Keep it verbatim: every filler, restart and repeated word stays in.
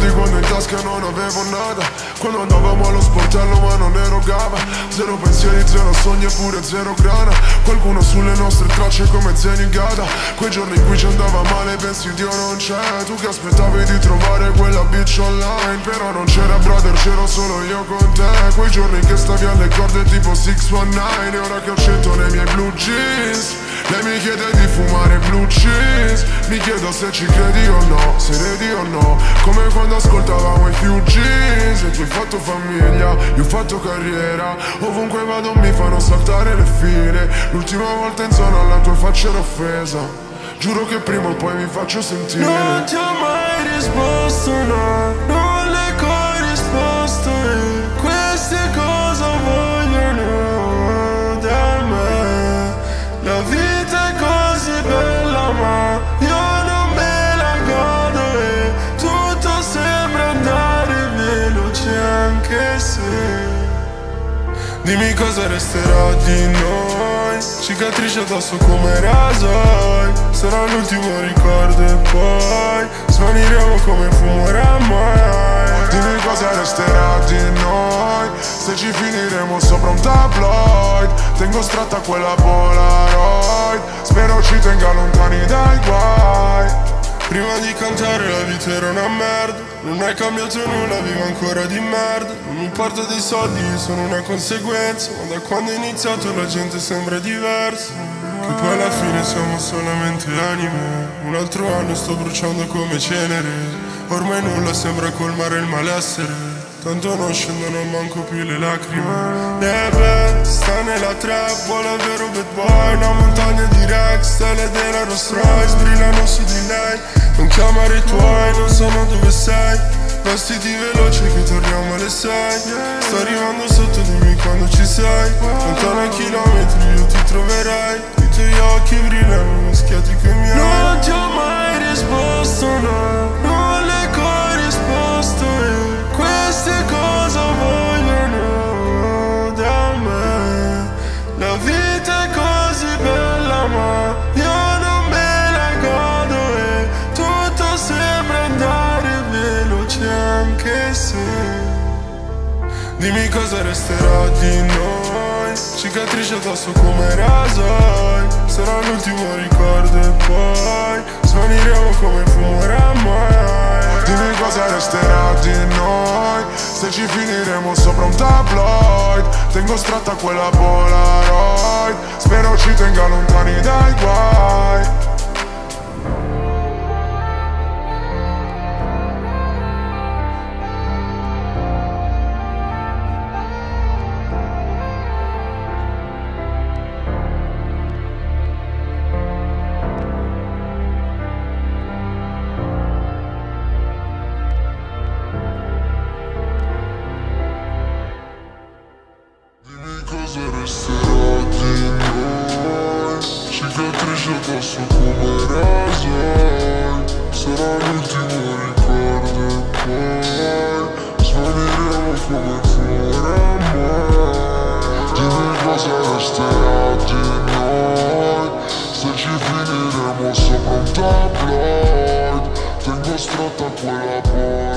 quando in tasca non avevo nada, quando andavamo allo sportello ma non erogava. Zero pensieri, zero sogni e pure zero grana. Qualcuno sulle nostre tracce come Zenigata. Quei giorni in cui ci andava male pensi Dio non c'è. Tu che aspettavi di trovare quella bitch online, però non c'era brother, c'ero solo io con te. Quei giorni che stavi alle corde tipo sei uno nove. E ora che ho scelto nei miei blue jeans, lei mi chiede di fumare blue cheese. Mi chiedo se ci credi o no, se redi o no. Come quando ascoltavamo i Fugees. E tu hai fatto famiglia, io ho fatto carriera. Ovunque vado mi fanno saltare le file. L'ultima volta in zona alla tua faccia era offesa. Giuro che prima o poi mi faccio sentire. Non ti ho mai risposto, no, non le corrisposto. E queste cosa vogliono da me. La vita è così bella ma io non me la godo. E tutto sembra andare veloce anche se. Dimmi cosa resterà di noi, cicatrici addosso come rasoi. Sarà l'ultimo ricordo e poi svaniremo come fumo oramai. Dimmi cosa resterà di noi, se ci finiremo sopra un tabloid. Tengo stratta quella Polaroid, spero ci tenga lontani dai guai. Prima di cantare la vita era una merda, non è cambiato nulla, vivo ancora di merda. Non mi importa dei soldi, sono una conseguenza, ma da quando è iniziato la gente sembra diversa. Che poi alla fine siamo solamente anime. Un altro anno sto bruciando come cenere. Ormai nulla sembra colmare il malessere. Tanto non scendono manco più le lacrime. Neve, sta nella trap, vuole vero bad boy. Una montagna di Rex, stelle della Rolls Royce brillano su di lei. Non chiamare i tuoi, non sanno dove sei. Vestiti veloci che torniamo alle sei. Sto arrivando sotto, dimmi quando ci sei. Lontano a chilometri io ti troverai. I tuoi occhi brillano mischiati coi miei. Non ti ho mai risposto, no, non le corrisposto. E queste cosa vogliono da me. La vita è così bella ma io non me la godo. E tutto sembra andare veloce anche se. Dimmi cosa resterà di noi, cicatrici addosso come rasoi. Sarà l'ultimo ricordo e poi svaniremo come fumo oramai. Dimmi cosa resterà di noi, se ci finiremo sopra un tabloid. Tengo stratta quella Polaroid, spero ci tenga lontani dai guai. Cosa resterà di noi, cicatrici addosso come rasoi. Sarà l'ultimo ricordo e poi svaniremo come fumo oramai. Dimmi cosa resterà di noi, se ci finiremo sopra un tabloid. Tengo stratta quella poi